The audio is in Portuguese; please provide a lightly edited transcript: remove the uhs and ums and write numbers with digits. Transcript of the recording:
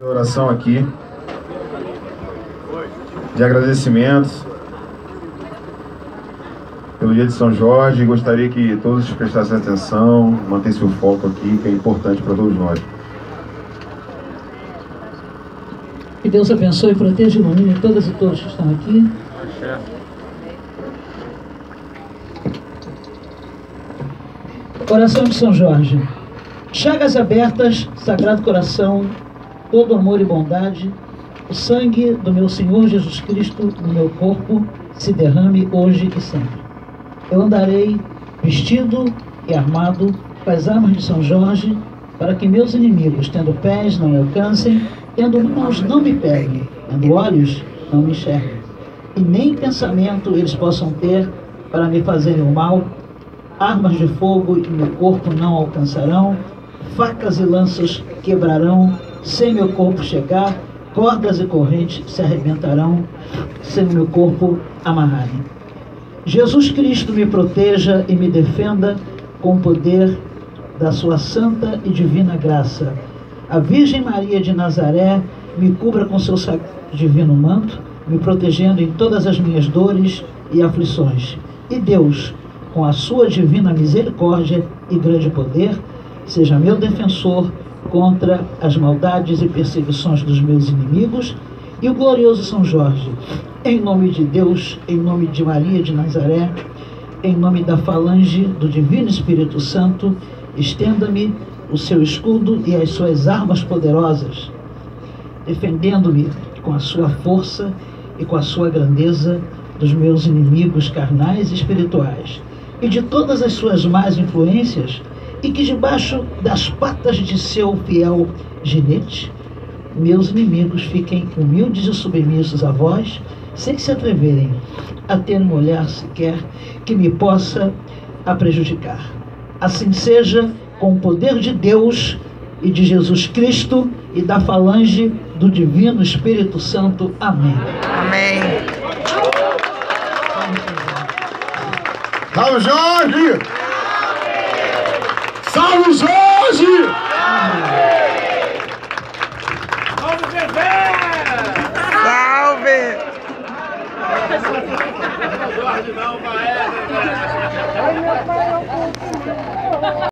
Oração aqui de agradecimentos pelo dia de São Jorge. Gostaria que todos prestassem atenção, mantessem o foco aqui, que é importante para todos nós. Que Deus abençoe e proteja e ilumine todas e todos que estão aqui. Oração de São Jorge. Chagas abertas, Sagrado Coração, todo amor e bondade, o sangue do meu Senhor Jesus Cristo no meu corpo se derrame hoje e sempre. Eu andarei vestido e armado com as armas de São Jorge, para que meus inimigos, tendo pés, não me alcancem, tendo mãos, não me peguem, tendo olhos, não me enxerguem, e nem pensamento eles possam ter para me fazerem o mal. Armas de fogo e meu corpo não alcançarão, facas e lanças quebrarão, sem meu corpo chegar, cordas e correntes se arrebentarão, sem meu corpo amarrarem. Jesus Cristo me proteja e me defenda com o poder da sua santa e divina graça. A Virgem Maria de Nazaré me cubra com seu divino manto, me protegendo em todas as minhas dores e aflições. E Deus, com a sua divina misericórdia e grande poder, seja meu defensor contra as maldades e perseguições dos meus inimigos, e o glorioso São Jorge, em nome de Deus, em nome de Maria de Nazaré, em nome da falange do Divino Espírito Santo, estenda-me o seu escudo e as suas armas poderosas, defendendo-me com a sua força e com a sua grandeza dos meus inimigos carnais e espirituais, e de todas as suas más influências, e que debaixo das patas de seu fiel ginete, meus inimigos fiquem humildes e submissos a vós, sem se atreverem a ter um olhar sequer que me possa a prejudicar. Assim seja, com o poder de Deus e de Jesus Cristo e da falange do Divino Espírito Santo. Amém. Amém. Salve Jorge! Salve Jorge! Salve, bebê! Salve! Jorge não, maestro!